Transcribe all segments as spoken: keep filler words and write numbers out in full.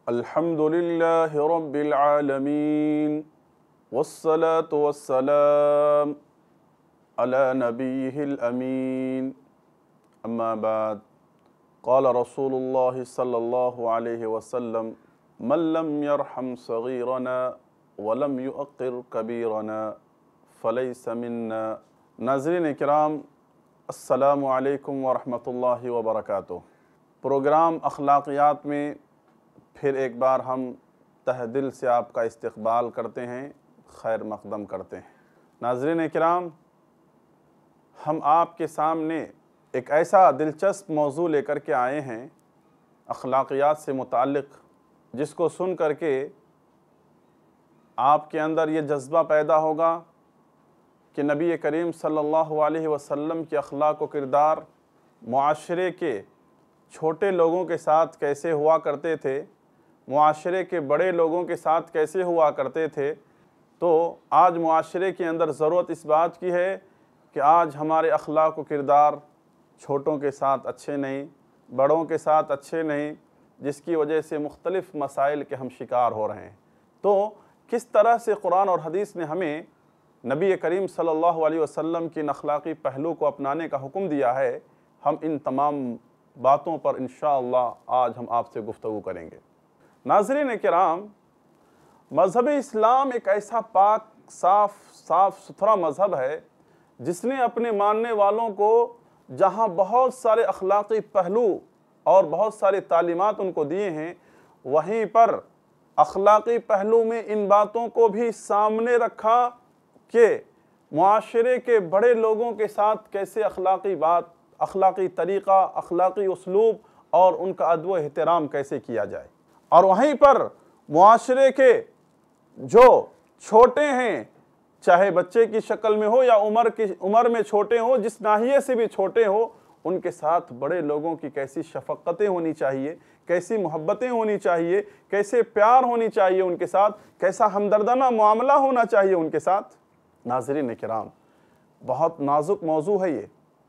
الحمد للہ رب العالمین والصلاة والسلام علی نبیہ الامین اما بعد قال رسول اللہ صلی اللہ علیہ وسلم من لم يرحم صغیرنا ولم يؤقر کبیرنا فلیس منا۔ ناظرین کرام، السلام علیکم ورحمۃ اللہ وبرکاتہ۔ پروگرام اخلاقیات میں پھر ایک بار ہم تہ دل سے آپ کا استقبال کرتے ہیں، خیر مقدم کرتے ہیں۔ ناظرین کرام، ہم آپ کے سامنے ایک ایسا دلچسپ موضوع لے کر کے آئے ہیں اخلاقیات سے متعلق، جس کو سن کر کے آپ کے اندر یہ جذبہ پیدا ہوگا کہ نبی کریم صلی اللہ علیہ وسلم کے اخلاق و کردار معاشرے کے چھوٹے لوگوں کے ساتھ کیسے ہوا کرتے تھے، معاشرے کے بڑے لوگوں کے ساتھ کیسے ہوا کرتے تھے۔ تو آج معاشرے کے اندر ضرورت اس بات کی ہے کہ آج ہمارے اخلاق و کردار چھوٹوں کے ساتھ اچھے نہیں، بڑوں کے ساتھ اچھے نہیں، جس کی وجہ سے مختلف مسائل کے ہم شکار ہو رہے ہیں۔ تو کس طرح سے قرآن اور حدیث نے ہمیں نبی کریم صلی اللہ علیہ وسلم کی ان اخلاقی پہلو کو اپنانے کا حکم دیا ہے، ہم ان تمام باتوں پر انشاءاللہ آج ہم آپ سے گفتگو کریں گے۔ ناظرین کرام، مذہب اسلام ایک ایسا پاک صاف صاف ستھرا مذہب ہے جس نے اپنے ماننے والوں کو جہاں بہت سارے اخلاقی پہلو اور بہت سارے تعلیمات ان کو دیے ہیں، وہیں پر اخلاقی پہلو میں ان باتوں کو بھی سامنے رکھا کہ معاشرے کے بڑے لوگوں کے ساتھ کیسے اخلاقی بات، اخلاقی طریقہ، اخلاقی اسلوب اور ان کا ادب و احترام کیسے کیا جائے، اور وہیں پر معاشرے کے جو چھوٹے ہیں، چاہے بچے کی شکل میں ہو یا عمر کی عمر میں چھوٹے ہوں، جس ناحیے سے بھی چھوٹے ہوں، ان کے ساتھ بڑے لوگوں کی کیسی شفقتیں ہونی چاہیے، کیسی محبتیں ہونی چاہیے، کیسے پیار ہونی چاہیے ان کے ساتھ، کیسا ہمدردانہ معاملہ ہونا چاہیے ان کے ساتھ۔ ناظرین کرام، بہت نازک موضوع ہے یہ،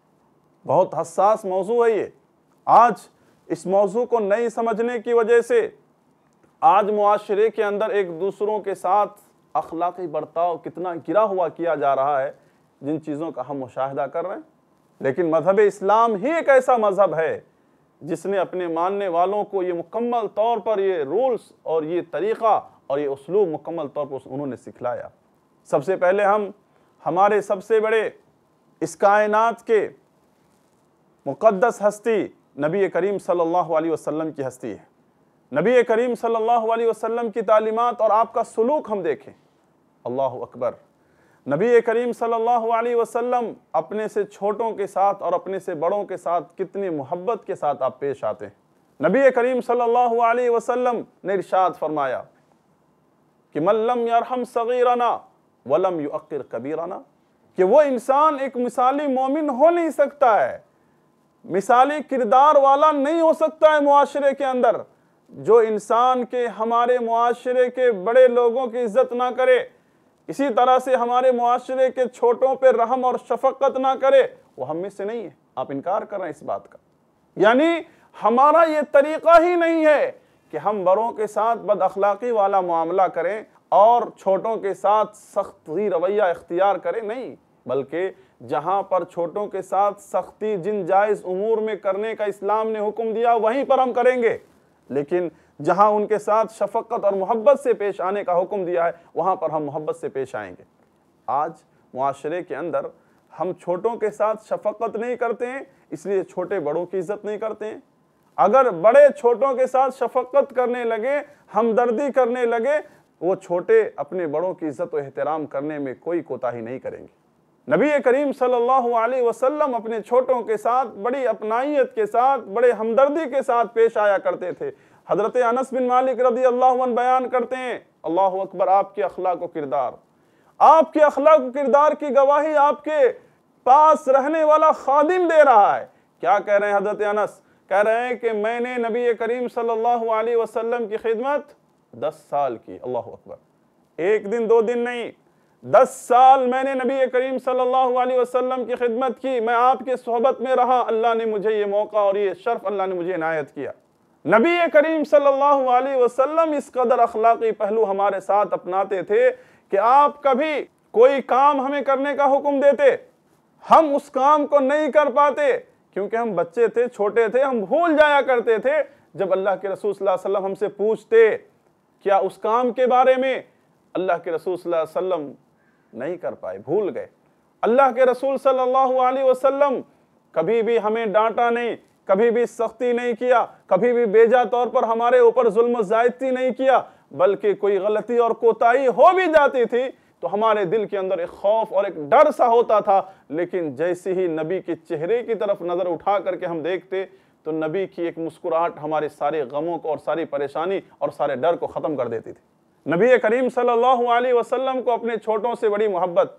بہت حساس موضوع ہے یہ۔ آج اس موضوع کو نہیں سمجھنے کی وجہ سے آج معاشرے کے اندر ایک دوسروں کے ساتھ اخلاقی برتاؤ کتنا گرا ہوا کیا جا رہا ہے، جن چیزوں کا ہم مشاہدہ کر رہے ہیں۔ لیکن مذہب اسلام ہی ایک ایسا مذہب ہے جس نے اپنے ماننے والوں کو یہ مکمل طور پر یہ رولز اور یہ طریقہ اور یہ اسلوب مکمل طور پر انہوں نے سکھلایا۔ سب سے پہلے ہم ہمارے سب سے بڑے اس کائنات کے مقدس ہستی نبی کریم صلی اللہ علیہ وسلم کی ہستی ہے۔ نبی کریم صلی اللہ علیہ وسلم کی تعلیمات اور آپ کا سلوک ہم دیکھیں، اللہ اکبر۔ نبی کریم صلی اللہ علیہ وسلم اپنے سے چھوٹوں کے ساتھ اور اپنے سے بڑوں کے ساتھ کتنی محبت کے ساتھ آپ پیش آتے ہیں۔ نبی کریم صلی اللہ علیہ وسلم نے ارشاد فرمایا کہ من لم یرحم صغیرنا ولم یؤقر کبیرنا، کہ وہ انسان ایک مثالی مومن ہو نہیں سکتا ہے، مثالی کردار والا نہیں ہو سکتا ہے معاشرے کے اندر، جو انسان کے ہمارے معاشرے کے بڑے لوگوں کی عزت نہ کرے، اسی طرح سے ہمارے معاشرے کے چھوٹوں پہ رحم اور شفقت نہ کرے، وہ ہم میں سے نہیں ہے۔ آپ انکار کر رہے ہیں اس بات کا، یعنی ہمارا یہ طریقہ ہی نہیں ہے کہ ہم بڑوں کے ساتھ بد اخلاقی والا معاملہ کریں اور چھوٹوں کے ساتھ سختی رویہ اختیار کریں، نہیں، بلکہ جہاں پر چھوٹوں کے ساتھ سختی جن جائز امور میں کرنے کا اسلام نے حکم دیا وہیں پر ہم کریں گے، لیکن جہاں ان کے ساتھ شفقت اور محبت سے پیش آنے کا حکم دیا ہے وہاں پر ہم محبت سے پیش آئیں گے۔ آج معاشرے کے اندر ہم چھوٹوں کے ساتھ شفقت نہیں کرتے ہیں، اس لیے چھوٹے بڑوں کی عزت نہیں کرتے ہیں۔ اگر بڑے چھوٹوں کے ساتھ شفقت کرنے لگے، ہمدردی کرنے لگے، وہ چھوٹے اپنے بڑوں کی عزت و احترام کرنے میں کوئی کوتاہی نہیں کریں گے۔ نبی کریم صلی اللہ علیہ وسلم اپنے چھوٹوں کے ساتھ بڑی اپنائیت کے ساتھ، بڑے ہمدردی کے ساتھ پیش آیا کرتے تھے۔ حضرت انس بن مالک رضی اللہ عنہ بیان کرتے ہیں، اللہ اکبر، آپ کے اخلاق و کردار، آپ کے اخلاق و کردار کی گواہی آپ کے پاس رہنے والا خادم دے رہا ہے۔ کیا کہہ رہے ہیں حضرت انس؟ کہہ رہے ہیں کہ میں نے نبی کریم صلی اللہ علیہ وسلم کی خدمت دس سال کی، اللہ اکبر، ایک دن دو دن نہیں، دس سال میں نے نبی کریم صلی اللہ علیہ وسلم کی خدمت کی، میں آپ کے صحبت میں رہا، اللہ نے مجھے یہ موقع اور یہ شرف اللہ نے مجھے عنایت کیا۔ نبی کریم صلی اللہ علیہ وسلم اس قدر اخلاقی پہلو ہمارے ساتھ اپناتے تھے کہ آپ کبھی کوئی کام ہمیں کرنے کا حکم دیتے، ہم اس کام کو نہیں کر پاتے کیونکہ ہم بچے تھے، چھوٹے تھے، ہم بھول جایا کرتے تھے۔ جب اللہ کے رسول صلی اللہ علیہ وسلم ہم سے پوچھتے کیا اس کام کے بارے میں، اللہ کے رسول صلی اللہ علیہ وسلم نہیں کر پائے، بھول گئے۔ اللہ کے رسول صلی اللہ علیہ وسلم کبھی بھی ہمیں ڈانٹا نہیں، کبھی بھی سختی نہیں کیا، کبھی بھی بیجا طور پر ہمارے اوپر ظلم و زیادتی نہیں کیا، بلکہ کوئی غلطی اور کوتاہی ہو بھی جاتی تھی تو ہمارے دل کے اندر ایک خوف اور ایک ڈر سا ہوتا تھا، لیکن جیسے ہی نبی کے چہرے کی طرف نظر اٹھا کر کے ہم دیکھتے تو نبی کی ایک مسکراہٹ ہمارے سارے غموں کو اور ساری پریشانی اور سارے ڈر کو ختم کر دیتی تھی۔ نبی کریم صلی اللہ علیہ وسلم کو اپنے چھوٹوں سے بڑی محبت،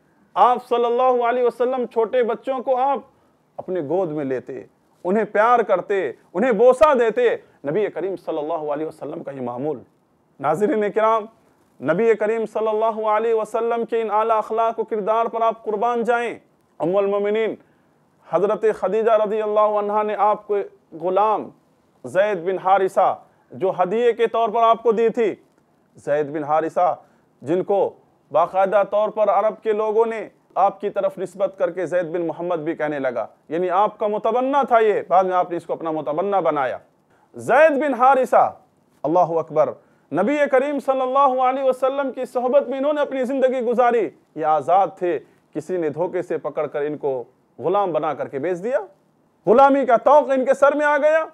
آپ صلی اللہ علیہ وسلم چھوٹے بچوں کو آپ اپنے گود میں لیتے، انہیں پیار کرتے، انہیں بوسہ دیتے۔ نبی کریم صلی اللہ علیہ وسلم کا یہ معمول۔ ناظرین کرام، نبی کریم صلی اللہ علیہ وسلم کے ان اعلیٰ اخلاق و کردار پر آپ قربان جائیں۔ ام المومنین حضرت خدیجہ رضی اللہ عنہا نے آپ کو غلام زید بن حارثہ جو ہدیے کے طور پر آپ کو دی تھی، زید بن حارثہ جن کو باقاعدہ طور پر عرب کے لوگوں نے آپ کی طرف نسبت کر کے زید بن محمد بھی کہنے لگا، یعنی آپ کا متبنہ تھا، یہ بعد میں آپ نے اس کو اپنا متبنہ بنایا۔ زید بن حارثہ، اللہ اکبر، نبی کریم صلی اللہ علیہ وسلم کی صحبت میں انہوں نے اپنی زندگی گزاری۔ یہ آزاد تھے، کسی نے دھوکے سے پکڑ کر ان کو غلام بنا کر کے بیچ دیا، غلامی کا طوق ان کے سر میں آ گیا۔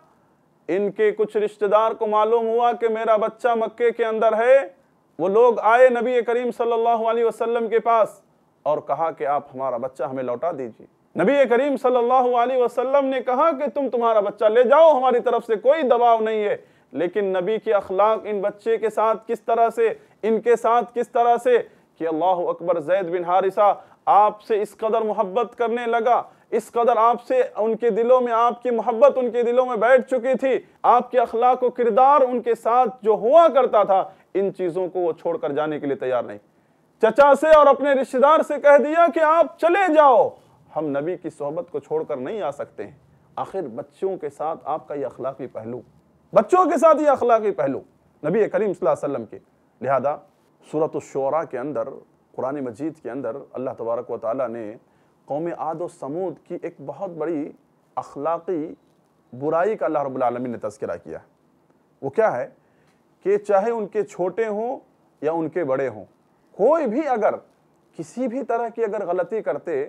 ان کے کچھ رشتہ دار کو معلوم ہوا کہ میرا بچہ مکے کے اندر ہے، وہ لوگ آئے نبی کریم صلی اللہ علیہ وسلم کے پاس اور کہا کہ آپ ہمارا بچہ ہمیں لوٹا دیجیے۔ نبی کریم صلی اللہ علیہ وسلم نے کہا کہ تم تمہارا بچہ لے جاؤ، ہماری طرف سے کوئی دباؤ نہیں ہے، لیکن نبی کے اخلاق ان بچے کے ساتھ کس طرح سے، ان کے ساتھ کس طرح سے کہ اللہ اکبر، زید بن حارثہ آپ سے اس قدر محبت کرنے لگا، اس قدر آپ سے ان کے دلوں میں آپ کی محبت ان کے دلوں میں بیٹھ چکی تھی، آپ کے اخلاق و کردار ان کے ساتھ جو ہوا کرتا تھا، ان چیزوں کو وہ چھوڑ کر جانے کے لیے تیار نہیں۔ چچا سے اور اپنے رشتہ دار سے کہہ دیا کہ آپ چلے جاؤ، ہم نبی کی صحبت کو چھوڑ کر نہیں آ سکتے ہیں۔ آخر بچوں کے ساتھ آپ کا یہ اخلاقی پہلو، بچوں کے ساتھ یہ اخلاقی پہلو نبی کریم صلی اللہ علیہ وسلم کے۔ لہذا سورۃ الشعراء کے اندر، قرآن مجید کے اندر اللہ تبارک و تعالیٰ نے قوم عاد و سمود کی ایک بہت بڑی اخلاقی برائی کا اللہ رب العالمین نے تذکرہ کیا ہے۔ وہ کیا ہے کہ چاہے ان کے چھوٹے ہوں یا ان کے بڑے ہوں، کوئی بھی اگر کسی بھی طرح کی اگر غلطی کرتے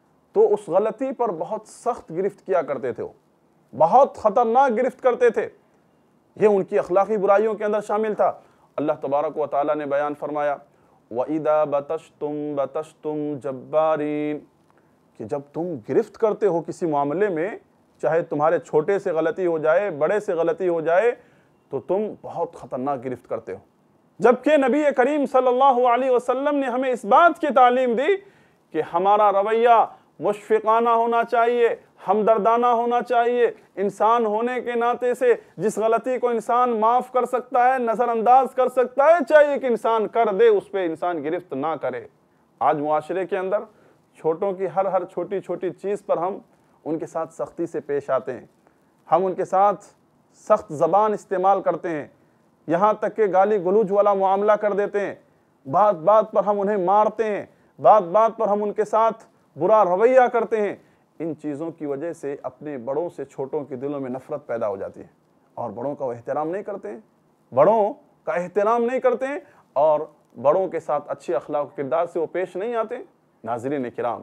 تو اس غلطی پر بہت سخت گرفت کیا کرتے تھے، وہ بہت خطرناک گرفت کرتے تھے۔ یہ ان کی اخلاقی برائیوں کے اندر شامل تھا۔ اللہ تبارک و تعالیٰ نے بیان فرمایا وَإِذَا بَطَشْتُمْ بَطَشْتُمْ جَبَّارِينَ، کہ جب تم گرفت کرتے ہو کسی معاملے میں، چاہے تمہارے چھوٹے سے غلطی ہو جائے، بڑے سے غلطی ہو جائے، تو تم بہت خطرناک گرفت کرتے ہو۔ جبکہ نبی کریم صلی اللہ علیہ وسلم نے ہمیں اس بات کی تعلیم دی کہ ہمارا رویہ مشفقانہ ہونا چاہیے، ہمدردانہ ہونا چاہیے۔ انسان ہونے کے ناطے سے جس غلطی کو انسان معاف کر سکتا ہے، نظر انداز کر سکتا ہے، چاہیے کہ انسان کر دے، اس پہ انسان گرفت نہ کرے۔ آج معاشرے کے اندر چھوٹوں کی ہر ہر چھوٹی چھوٹی چیز پر ہم ان کے ساتھ سختی سے پیش آتے ہیں، ہم ان کے ساتھ سخت زبان استعمال کرتے ہیں، یہاں تک کہ گالی گلوچ والا معاملہ کر دیتے ہیں، بات بات پر ہم انہیں مارتے ہیں، بات بات پر ہم ان کے ساتھ برا رویہ کرتے ہیں۔ ان چیزوں کی وجہ سے اپنے بڑوں سے چھوٹوں کے دلوں میں نفرت پیدا ہو جاتی ہے، اور بڑوں کا وہ احترام نہیں کرتے ہیں، بڑوں کا احترام نہیں کرتے ہیں، اور بڑوں کے ساتھ اچھے اخلاق و کردار سے وہ پیش نہیں آتے۔ ناظرین کرام،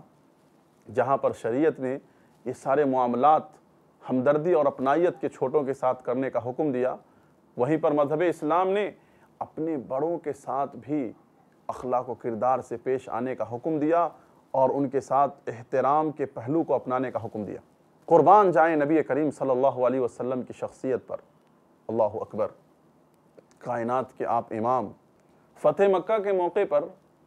جہاں پر شریعت نے یہ سارے معاملات ہمدردی اور اپنائیت کے چھوٹوں کے ساتھ کرنے کا حکم دیا، وہیں پر مذہب اسلام نے اپنے بڑوں کے ساتھ بھی اخلاق و کردار سے پیش آنے کا حکم دیا اور ان کے ساتھ احترام کے پہلو کو اپنانے کا حکم دیا۔ قربان جائیں نبی کریم صلی اللہ علیہ وسلم کی شخصیت پر، اللہ اکبر، کائنات کے آپ امام۔ فتح مکہ کے موقع پر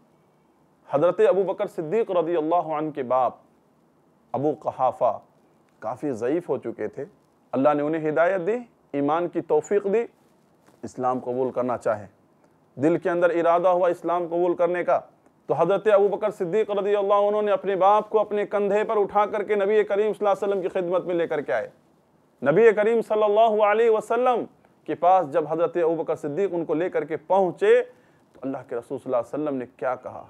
حضرت ابو بکر صدیق رضی اللہ عنہ کے باپ ابو قحافہ کافی ضعیف ہو چکے تھے، اللہ نے انہیں ہدایت دی، ایمان کی توفیق دی، اسلام قبول کرنا چاہے، دل کے اندر ارادہ ہوا اسلام قبول کرنے کا، تو حضرت ابو بکر صدیق رضی اللہ عنہ نے اپنے باپ کو اپنے کندھے پر اٹھا کر کے نبی کریم صلی اللہ علیہ وسلم کی خدمت میں لے کر کے آئے۔ نبی کریم صلی اللہ علیہ وسلم کے پاس جب حضرت ابوبکر صدیق ان کو لے کر کے پہنچے تو اللہ کے رسول صلی اللہ علیہ وسلم نے کیا کہا؟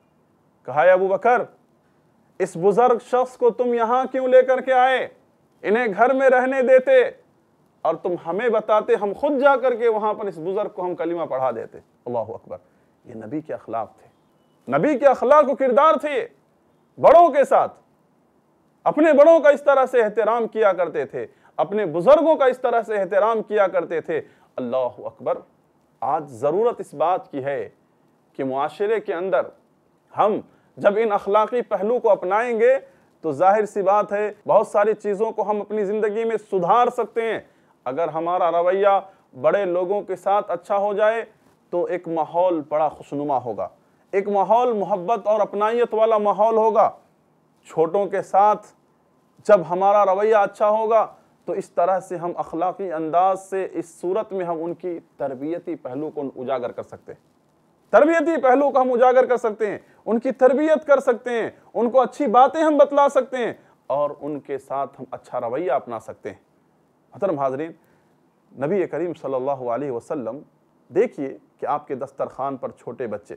کہا اے ابوبکر، اس بزرگ شخص کو تم یہاں کیوں لے کر کے آئے؟ انہیں گھر میں رہنے دیتے اور تم ہمیں بتاتے، ہم خود جا کر کے وہاں پر اس بزرگ کو ہم کلمہ پڑھا دیتے۔ اللہ اکبر، یہ نبی کے اخلاق تھے، نبی کے اخلاق و کردار تھے۔ بڑوں کے ساتھ، اپنے بڑوں کا اس طرح سے احترام کیا کرتے تھے، اپنے بزرگوں کا اس طرح سے احترام کیا کرتے تھے۔ اللہ اکبر، آج ضرورت اس بات کی ہے کہ معاشرے کے اندر ہم جب ان اخلاقی پہلو کو اپنائیں گے تو ظاہر سی بات ہے بہت ساری چیزوں کو ہم اپنی زندگی میں سدھار سکتے ہیں۔ اگر ہمارا رویہ بڑے لوگوں کے ساتھ اچھا ہو جائے تو ایک ماحول بڑا خوشنما ہوگا، ایک ماحول محبت اور اپنائیت والا ماحول ہوگا۔ چھوٹوں کے ساتھ جب ہمارا رویہ اچھا ہوگا تو اس طرح سے ہم اخلاقی انداز سے اس صورت میں ہم ان کی تربیتی پہلو کو اجاگر کر سکتے ہیں، تربیتی پہلو کو ہم اجاگر کر سکتے ہیں، ان کی تربیت کر سکتے ہیں، ان کو اچھی باتیں ہم بتلا سکتے ہیں اور ان کے ساتھ ہم اچھا رویہ اپنا سکتے ہیں۔ محترم حاضرین، نبی کریم صلی اللہ علیہ وسلم دیکھیے کہ آپ کے دسترخوان پر چھوٹے بچے،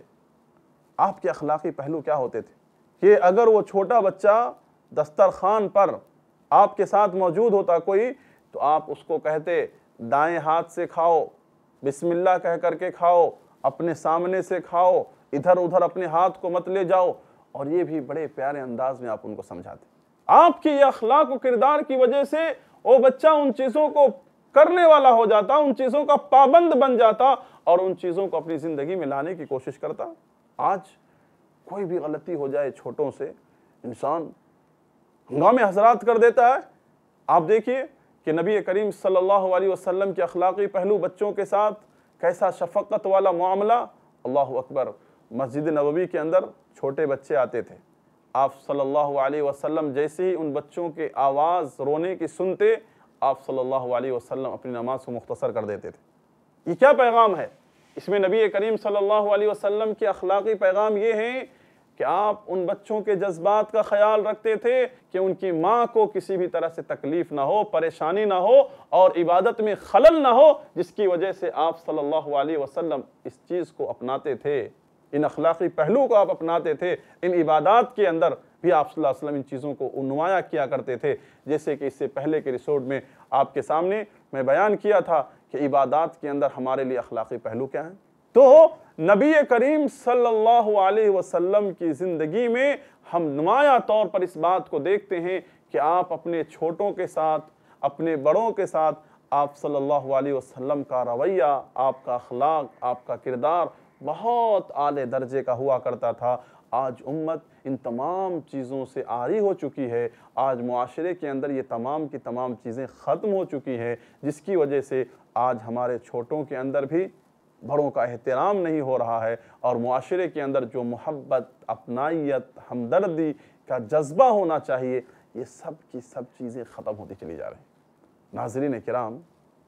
آپ کے اخلاقی پہلو کیا ہوتے تھے کہ اگر وہ چھوٹا بچہ دسترخوان پر آپ کے ساتھ موجود ہوتا کوئی تو آپ اس کو کہتے دائیں ہاتھ سے کھاؤ، بسم اللہ کہہ کر کے کھاؤ، اپنے سامنے سے کھاؤ، ادھر ادھر اپنے ہاتھ کو مت لے جاؤ، اور یہ بھی بڑے پیارے انداز میں آپ ان کو سمجھاتے۔ آپ کی یہ اخلاق و کردار کی وجہ سے وہ بچہ ان چیزوں کو کرنے والا ہو جاتا، ان چیزوں کا پابند بن جاتا اور ان چیزوں کو اپنی زندگی میں لانے کی کوشش کرتا۔ آج کوئی بھی غلطی ہو جائے چھوٹوں سے انسان ہنگامے حضرات کر دیتا ہے۔ آپ دیکھیے کہ نبی کریم صلی اللہ علیہ وسلم کے اخلاقی پہلو بچوں کے ساتھ کیسا شفقت والا معاملہ۔ اللہ اکبر، مسجد نبوی کے اندر چھوٹے بچے آتے تھے، آپ صلی اللہ علیہ وسلم جیسے ہی ان بچوں کے آواز رونے کی سنتے آپ صلی اللہ علیہ وسلم اپنی نماز کو مختصر کر دیتے تھے۔ یہ کیا پیغام ہے؟ اس میں نبی کریم صلی اللہ علیہ وسلم کے اخلاقی پیغام یہ ہیں کہ آپ ان بچوں کے جذبات کا خیال رکھتے تھے کہ ان کی ماں کو کسی بھی طرح سے تکلیف نہ ہو، پریشانی نہ ہو اور عبادت میں خلل نہ ہو، جس کی وجہ سے آپ صلی اللہ علیہ وسلم اس چیز کو اپناتے تھے، ان اخلاقی پہلو کو آپ اپناتے تھے۔ ان عبادات کے اندر بھی آپ صلی اللہ علیہ وسلم ان چیزوں کو نمایاں کیا کرتے تھے، جیسے کہ اس سے پہلے کے ایپیسوڈ میں آپ کے سامنے میں بیان کیا تھا کہ عبادات کے اندر ہمارے لیے اخلاقی پہلو کیا ہیں۔ تو نبی کریم صلی اللہ علیہ وسلم کی زندگی میں ہم نمایاں طور پر اس بات کو دیکھتے ہیں کہ آپ اپنے چھوٹوں کے ساتھ، اپنے بڑوں کے ساتھ آپ صلی اللہ علیہ وسلم کا رویہ، آپ کا اخلاق، آپ کا کردار بہت اعلیٰ درجے کا ہوا کرتا تھا۔ آج امت ان تمام چیزوں سے عاری ہو چکی ہے، آج معاشرے کے اندر یہ تمام کی تمام چیزیں ختم ہو چکی ہیں، جس کی وجہ سے آج ہمارے چھوٹوں کے اندر بھی بڑوں کا احترام نہیں ہو رہا ہے، اور معاشرے کے اندر جو محبت، اپنائیت، ہمدردی کا جذبہ ہونا چاہیے، یہ سب کی سب چیزیں ختم ہوتی چلی جا رہی ہیں۔ ناظرین کرام،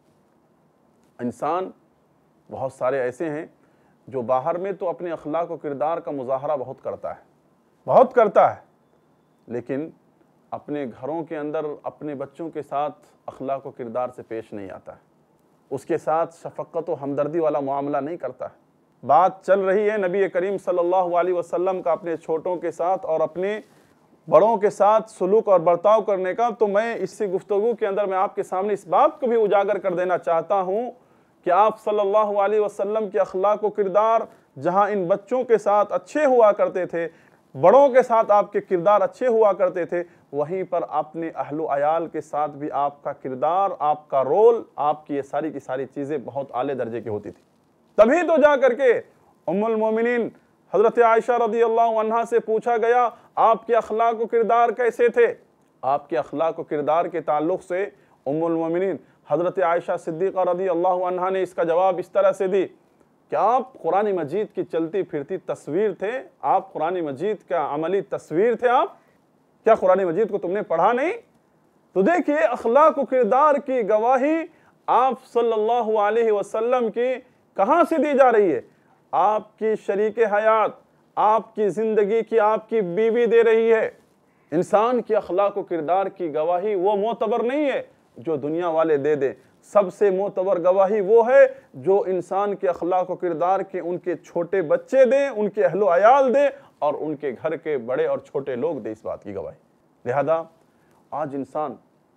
انسان بہت سارے ایسے ہیں جو باہر میں تو اپنے اخلاق و کردار کا مظاہرہ بہت کرتا ہے بہت کرتا ہے لیکن اپنے گھروں کے اندر اپنے بچوں کے ساتھ اخلاق و کردار سے پیش نہیں آتا ہے، اس کے ساتھ شفقت و ہمدردی والا معاملہ نہیں کرتا ہے۔ بات چل رہی ہے نبی کریم صلی اللہ علیہ وسلم کا اپنے چھوٹوں کے ساتھ اور اپنے بڑوں کے ساتھ سلوک اور برتاؤ کرنے کا، تو میں اس سے گفتگو کے اندر میں آپ کے سامنے اس بات کو بھی اجاگر کر دینا چاہتا ہوں کہ آپ صلی اللہ علیہ وسلم کے اخلاق و کردار جہاں ان بچوں کے ساتھ اچھے ہوا کرتے تھے، بڑوں کے ساتھ آپ کے کردار اچھے ہوا کرتے تھے، وہیں پر اپنے اہل و عیال کے ساتھ بھی آپ کا کردار، آپ کا رول، آپ کی یہ ساری کی ساری چیزیں بہت اعلیٰ درجے کی ہوتی تھی۔ تبھی تو جا کر کے ام المومنین حضرت عائشہ رضی اللہ عنہا سے پوچھا گیا آپ کے اخلاق و کردار کیسے تھے؟ آپ کے اخلاق و کردار کے تعلق سے ام المومنین حضرت عائشہ صدیقہ رضی اللہ عنہا نے اس کا جواب اس طرح سے دی کہ آپ قرآن مجید کی چلتی پھرتی تصویر تھے، آپ قرآن مجید کا عملی تصویر تھے، آپ کیا قرآن مجید کو تم نے پڑھا نہیں؟ تو دیکھیے اخلاق و کردار کی گواہی آپ صلی اللہ علیہ وسلم کی کہاں سے دی جا رہی ہے؟ آپ کی شریک حیات، آپ کی زندگی کی آپ کی بیوی دے رہی ہے۔ انسان کی اخلاق و کردار کی گواہی وہ معتبر نہیں ہے جو دنیا والے دے دیں، سب سے معتبر گواہی وہ ہے جو انسان کے اخلاق و کردار کے ان کے چھوٹے بچے دیں، ان کے اہل و عیال دیں، اور ان کے گھر کے بڑے اور چھوٹے لوگ دیں اس بات کی گواہی۔ لہذا آج انسان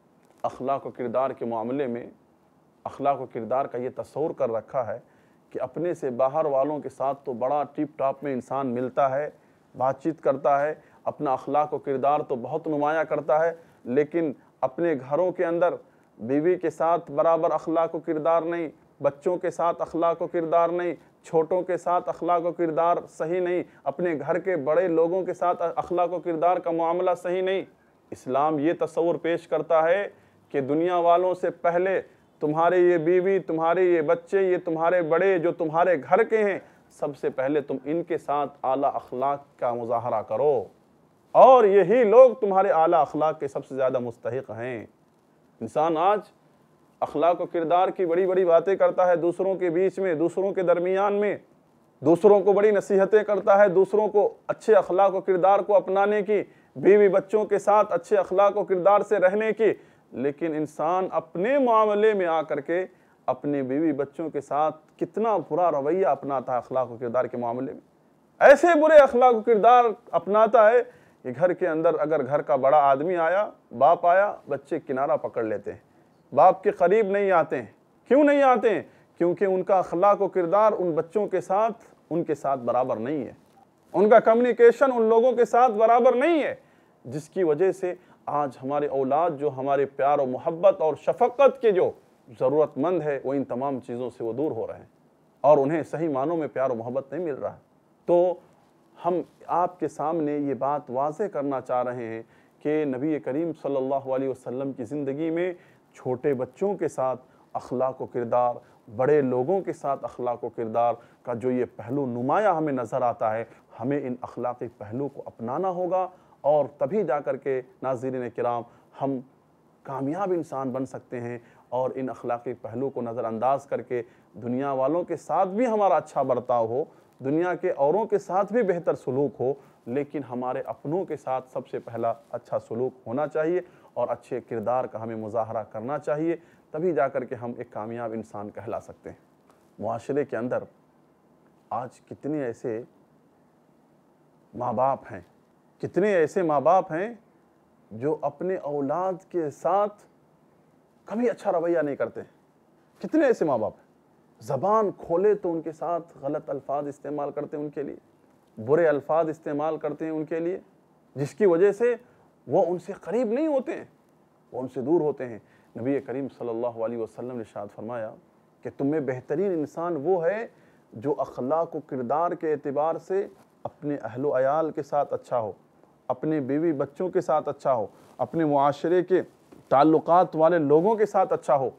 اخلاق و کردار کے معاملے میں اخلاق و کردار کا یہ تصور کر رکھا ہے کہ اپنے سے باہر والوں کے ساتھ تو بڑا ٹپ ٹاپ میں انسان ملتا ہے، بات چیت کرتا ہے، اپنا اخلاق و کردار تو بہت نمایاں کرتا ہے، لیکن اپنے گھروں کے اندر بیوی کے ساتھ برابر اخلاق و کردار نہیں، بچوں کے ساتھ اخلاق و کردار نہیں، چھوٹوں کے ساتھ اخلاق و کردار صحیح نہیں، اپنے گھر کے بڑے لوگوں کے ساتھ اخلاق و کردار کا معاملہ صحیح نہیں۔ اسلام یہ تصور پیش کرتا ہے کہ دنیا والوں سے پہلے تمہارے یہ بیوی، تمہارے یہ بچے، یہ تمہارے بڑے جو تمہارے گھر کے ہیں، سب سے پہلے تم ان کے ساتھ اعلیٰ اخلاق کا مظاہرہ کرو، اور یہی لوگ تمہارے اعلیٰ اخلاق کے سب سے زیادہ مستحق ہیں۔ انسان آج اخلاق و کردار کی بڑی بڑی باتیں کرتا ہے دوسروں کے بیچ میں، دوسروں کے درمیان میں، دوسروں کو بڑی نصیحتیں کرتا ہے، دوسروں کو اچھے اخلاق و کردار کو اپنانے کی، بیوی بچوں کے ساتھ اچھے اخلاق و کردار سے رہنے کی، لیکن انسان اپنے معاملے میں آ کر کے اپنے بیوی بچوں کے ساتھ کتنا برا رویہ اپناتا ہے اخلاق و کردار کے معاملے میں۔ ایسے برے اخلاق و کردار اپناتا ہے کہ گھر کے اندر اگر گھر کا بڑا آدمی آیا، باپ آیا، بچے کنارہ پکڑ لیتے ہیں، باپ کے قریب نہیں آتے ہیں۔ کیوں نہیں آتے ہیں؟ کیونکہ ان کا اخلاق و کردار ان بچوں کے ساتھ ان کے ساتھ برابر نہیں ہے، ان کا کمیونیکیشن ان لوگوں کے ساتھ برابر نہیں ہے، جس کی وجہ سے آج ہمارے اولاد جو ہمارے پیار و محبت اور شفقت کے جو ضرورت مند ہے وہ ان تمام چیزوں سے وہ دور ہو رہے ہیں، اور انہیں صحیح معنوں میں پیار و محبت نہیں مل رہا ہے۔ تو ہم آپ کے سامنے یہ بات واضح کرنا چاہ رہے ہیں کہ نبی کریم صلی اللہ علیہ وسلم کی زندگی میں چھوٹے بچوں کے ساتھ اخلاق و کردار، بڑے لوگوں کے ساتھ اخلاق و کردار کا جو یہ پہلو نمایاں ہمیں نظر آتا ہے، ہمیں ان اخلاقی پہلو کو اپنانا ہوگا، اور تبھی جا کر کے ناظرین کرام ہم کامیاب انسان بن سکتے ہیں، اور ان اخلاقی پہلو کو نظر انداز کر کے دنیا والوں کے ساتھ بھی ہمارا اچھا برتاؤ ہو، دنیا کے اوروں کے ساتھ بھی بہتر سلوک ہو، لیکن ہمارے اپنوں کے ساتھ سب سے پہلا اچھا سلوک ہونا چاہیے اور اچھے کردار کا ہمیں مظاہرہ کرنا چاہیے، تبھی جا کر کے ہم ایک کامیاب انسان کہلا سکتے ہیں۔ معاشرے کے اندر آج کتنے ایسے ماں باپ ہیں، کتنے ایسے ماں باپ ہیں جو اپنے اولاد کے ساتھ کبھی اچھا رویہ نہیں کرتے ہیں۔ کتنے ایسے ماں باپ ہیں، زبان کھولے تو ان کے ساتھ غلط الفاظ استعمال کرتے ہیں، ان کے لیے برے الفاظ استعمال کرتے ہیں ان کے لیے، جس کی وجہ سے وہ ان سے قریب نہیں ہوتے ہیں، وہ ان سے دور ہوتے ہیں۔ نبی کریم صلی اللہ علیہ وسلم نے ارشاد فرمایا کہ تم میں بہترین انسان وہ ہے جو اخلاق و کردار کے اعتبار سے اپنے اہل و عیال کے ساتھ اچھا ہو، اپنے بیوی بچوں کے ساتھ اچھا ہو، اپنے معاشرے کے تعلقات والے لوگوں کے ساتھ اچھا ہو۔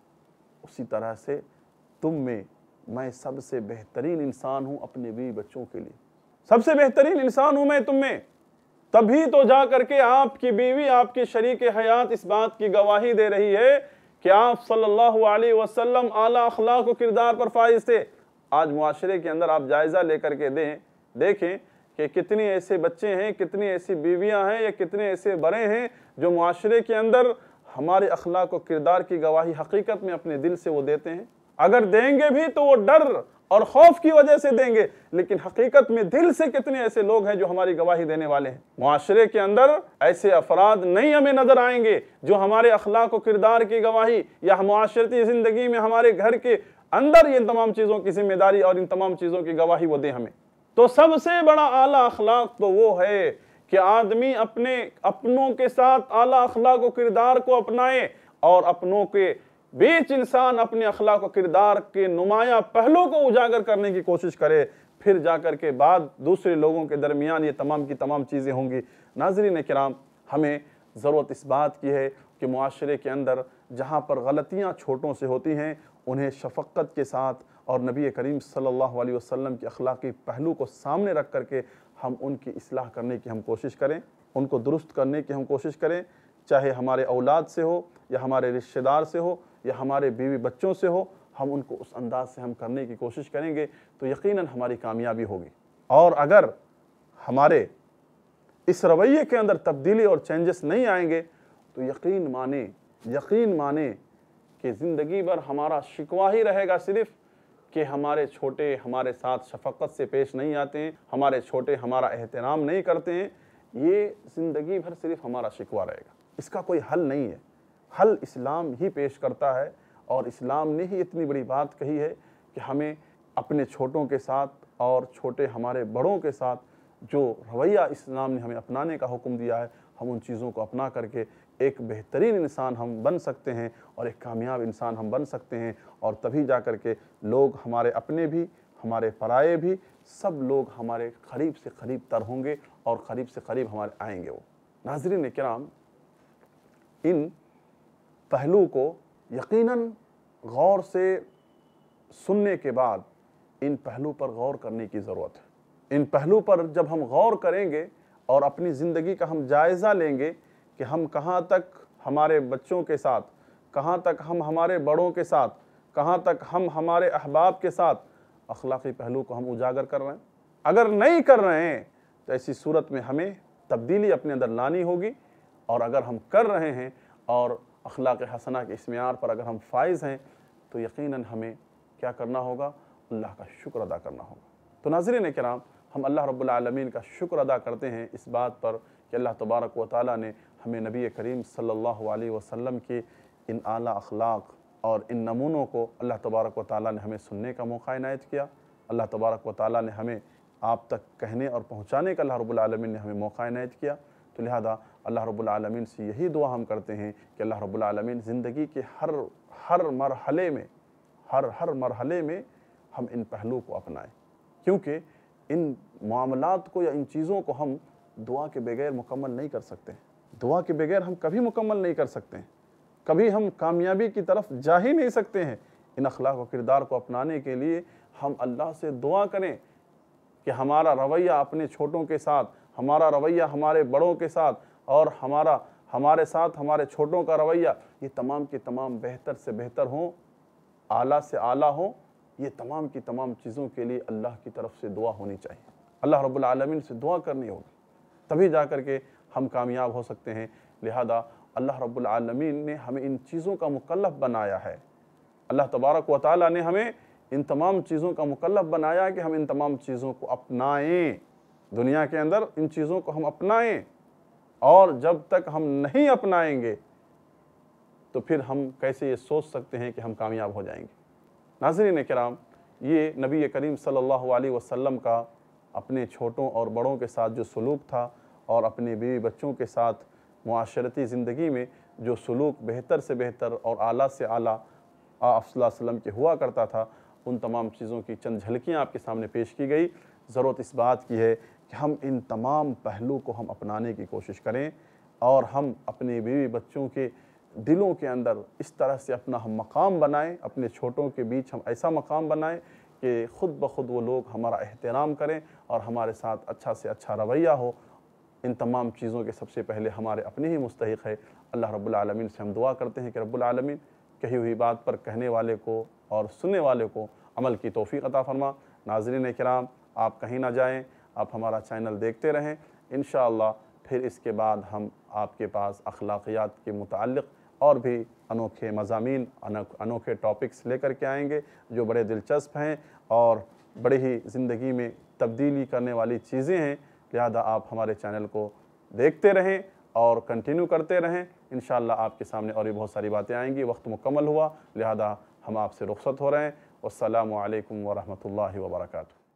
اسی طرح سے تم میں میں سب سے بہترین انسان ہوں اپنے بیوی بچوں کے لیے، سب سے بہترین انسان ہوں میں تم میں۔ تبھی تو جا کر کے آپ کی بیوی، آپ کی شریک حیات اس بات کی گواہی دے رہی ہے کہ آپ صلی اللہ علیہ وسلم اعلیٰ اخلاق و کردار پر فائز تھے۔ آج معاشرے کے اندر آپ جائزہ لے کر کے دیں، دیکھیں کہ کتنی ایسے بچے ہیں، کتنی ایسی بیویاں ہیں، یا کتنے ایسے بڑے ہیں جو معاشرے کے اندر ہمارے اخلاق و کردار کی گواہی حقیقت میں اپنے دل سے وہ دیتے ہیں۔ اگر دیں گے بھی تو وہ ڈر اور خوف کی وجہ سے دیں گے، لیکن حقیقت میں دل سے کتنے ایسے لوگ ہیں جو ہماری گواہی دینے والے ہیں۔ معاشرے کے اندر ایسے افراد نہیں ہمیں نظر آئیں گے جو ہمارے اخلاق و کردار کی گواہی، یا معاشرتی زندگی میں ہمارے گھر کے اندر ان تمام چیزوں کی ذمہ داری اور ان تمام چیزوں کی گواہی وہ دیں ہمیں۔ تو سب سے بڑا اعلیٰ اخلاق تو وہ ہے کہ آدمی اپنے اپنوں کے ساتھ اعلیٰ اخلاق و کردار کو اپنائے، اور اپنوں کے بیچ انسان اپنے اخلاق و کردار کے نمایاں پہلو کو اجاگر کرنے کی کوشش کرے، پھر جا کر کے بعد دوسرے لوگوں کے درمیان یہ تمام کی تمام چیزیں ہوں گی۔ ناظرین کرام، ہمیں ضرورت اس بات کی ہے کہ معاشرے کے اندر جہاں پر غلطیاں چھوٹوں سے ہوتی ہیں انہیں شفقت کے ساتھ اور نبی کریم صلی اللہ علیہ وسلم کے اخلاقی پہلو کو سامنے رکھ کر کے ہم ان کی اصلاح کرنے کی ہم کوشش کریں، ان کو درست کرنے کی ہم کوشش کریں، چاہے ہمارے اولاد سے ہو یا ہمارے رشتہ دار سے ہو یا ہمارے بیوی بچوں سے ہو، ہم ان کو اس انداز سے ہم کرنے کی کوشش کریں گے تو یقیناً ہماری کامیابی ہوگی۔ اور اگر ہمارے اس رویے کے اندر تبدیلی اور چینجز نہیں آئیں گے تو یقین مانیں یقین مانیں کہ زندگی بھر ہمارا شکوہ ہی رہے گا صرف کہ ہمارے چھوٹے ہمارے ساتھ شفقت سے پیش نہیں آتے ہیں، ہمارے چھوٹے ہمارا احترام نہیں کرتے ہیں، یہ زندگی بھر صرف ہمارا شکوہ رہے گا۔ اس کا کوئی حل نہیں ہے، حل اسلام ہی پیش کرتا ہے، اور اسلام نے ہی اتنی بڑی بات کہی ہے کہ ہمیں اپنے چھوٹوں کے ساتھ اور چھوٹے ہمارے بڑوں کے ساتھ جو رویہ اسلام نے ہمیں اپنانے کا حکم دیا ہے، ہم ان چیزوں کو اپنا کر کے ایک بہترین انسان ہم بن سکتے ہیں اور ایک کامیاب انسان ہم بن سکتے ہیں، اور تبھی جا کر کے لوگ ہمارے اپنے بھی ہمارے پرائے بھی سب لوگ ہمارے قریب سے قریب تر ہوں گے اور قریب سے قریب ہمارے آئیں گے وہ۔ ناظرین کرام، ان پہلو کو یقیناً غور سے سننے کے بعد ان پہلو پر غور کرنے کی ضرورت ہے۔ ان پہلو پر جب ہم غور کریں گے اور اپنی زندگی کا ہم جائزہ لیں گے کہ ہم کہاں تک ہمارے بچوں کے ساتھ، کہاں تک ہم ہمارے بڑوں کے ساتھ، کہاں تک ہم ہمارے احباب کے ساتھ اخلاقی پہلو کو ہم اجاگر کر رہے ہیں، اگر نہیں کر رہے ہیں تو ایسی صورت میں ہمیں تبدیلی اپنے اندر لانی ہوگی، اور اگر ہم کر رہے ہیں اور اخلاق حسنہ کے اس معیار پر اگر ہم فائز ہیں تو یقیناً ہمیں کیا کرنا ہوگا؟ اللہ کا شکر ادا کرنا ہوگا۔ تو ناظرین کرام، ہم اللہ رب العالمین کا شکر ادا کرتے ہیں اس بات پر کہ اللہ تبارک و تعالیٰ نے ہمیں نبی کریم صلی اللہ علیہ وسلم کے ان اعلیٰ اخلاق اور ان نمونوں کو اللہ تبارک و تعالیٰ نے ہمیں سننے کا موقع عنایت کیا۔ اللہ تبارک و تعالیٰ نے ہمیں آپ تک کہنے اور پہنچانے کا اللہ رب العالمین نے ہمیں موقع عنایت کیا۔ تو لہذا اللہ رب العالمین سے یہی دعا ہم کرتے ہیں کہ اللہ رب العالمین زندگی کے ہر ہر مرحلے میں ہر ہر مرحلے میں ہم ان پہلو کو اپنائیں، کیونکہ ان معاملات کو یا ان چیزوں کو ہم دعا کے بغیر مکمل نہیں کر سکتے، دعا کے بغیر ہم کبھی مکمل نہیں کر سکتے ہیں، کبھی ہم کامیابی کی طرف جا ہی نہیں سکتے ہیں۔ ان اخلاق و کردار کو اپنانے کے لیے ہم اللہ سے دعا کریں کہ ہمارا رویہ اپنے چھوٹوں کے ساتھ، ہمارا رویہ ہمارے بڑوں کے ساتھ، اور ہمارا ہمارے ساتھ ہمارے چھوٹوں کا رویہ، یہ تمام کے تمام بہتر سے بہتر ہوں، اعلیٰ سے اعلیٰ ہوں۔ یہ تمام کی تمام چیزوں کے لیے اللہ کی طرف سے دعا ہونی چاہیے، اللہ رب العالمین سے دعا کرنی ہوگی، تبھی جا کر کے ہم کامیاب ہو سکتے ہیں۔ لہذا اللہ رب العالمین نے ہمیں ان چیزوں کا مکلف بنایا ہے، اللہ تبارک و تعالیٰ نے ہمیں ان تمام چیزوں کا مکلف بنایا ہے کہ ہم ان تمام چیزوں کو اپنائیں، دنیا کے اندر ان چیزوں کو ہم اپنائیں، اور جب تک ہم نہیں اپنائیں گے تو پھر ہم کیسے یہ سوچ سکتے ہیں کہ ہم کامیاب ہو جائیں گے۔ ناظرین کرام، یہ نبی کریم صلی اللہ علیہ وسلم کا اپنے چھوٹوں اور بڑوں کے ساتھ جو سلوک تھا، اور اپنے بیوی بچوں کے ساتھ معاشرتی زندگی میں جو سلوک بہتر سے بہتر اور اعلیٰ سے اعلیٰ آپ صلی اللہ علیہ وسلم کے ہوا کرتا تھا، ان تمام چیزوں کی چند جھلکیاں آپ کے سامنے پیش کی گئی۔ ضرورت اس بات کی ہے کہ ہم ان تمام پہلو کو ہم اپنانے کی کوشش کریں، اور ہم اپنے بیوی بچوں کے دلوں کے اندر اس طرح سے اپنا ہم مقام بنائیں، اپنے چھوٹوں کے بیچ ہم ایسا مقام بنائیں کہ خود بخود وہ لوگ ہمارا احترام کریں اور ہمارے ساتھ اچھا سے اچھا رویہ ہو۔ ان تمام چیزوں کے سب سے پہلے ہمارے اپنے ہی مستحق ہے۔ اللہ رب العالمین سے ہم دعا کرتے ہیں کہ رب العالمین کہی ہوئی بات پر کہنے والے کو اور سننے والے کو عمل کی توفیق عطا فرما۔ ناظرین کرام، آپ کہیں نہ جائیں، آپ ہمارا چینل دیکھتے رہیں، انشاءاللہ پھر اس کے بعد ہم آپ کے پاس اخلاقیات کے متعلق اور بھی انوکھے مضامین، انوکھے ٹاپکس لے کر کے آئیں گے جو بڑے دلچسپ ہیں اور بڑے ہی زندگی میں تبدیلی کرنے والی چیزیں ہیں۔ لہذا آپ ہمارے چینل کو دیکھتے رہیں اور کنٹینیو کرتے رہیں، انشاءاللہ آپ کے سامنے اور بھی بہت ساری باتیں آئیں گی۔ وقت مکمل ہوا، لہذا ہم آپ سے رخصت ہو رہے ہیں۔ والسلام علیکم ورحمۃ اللہ وبرکاتہ۔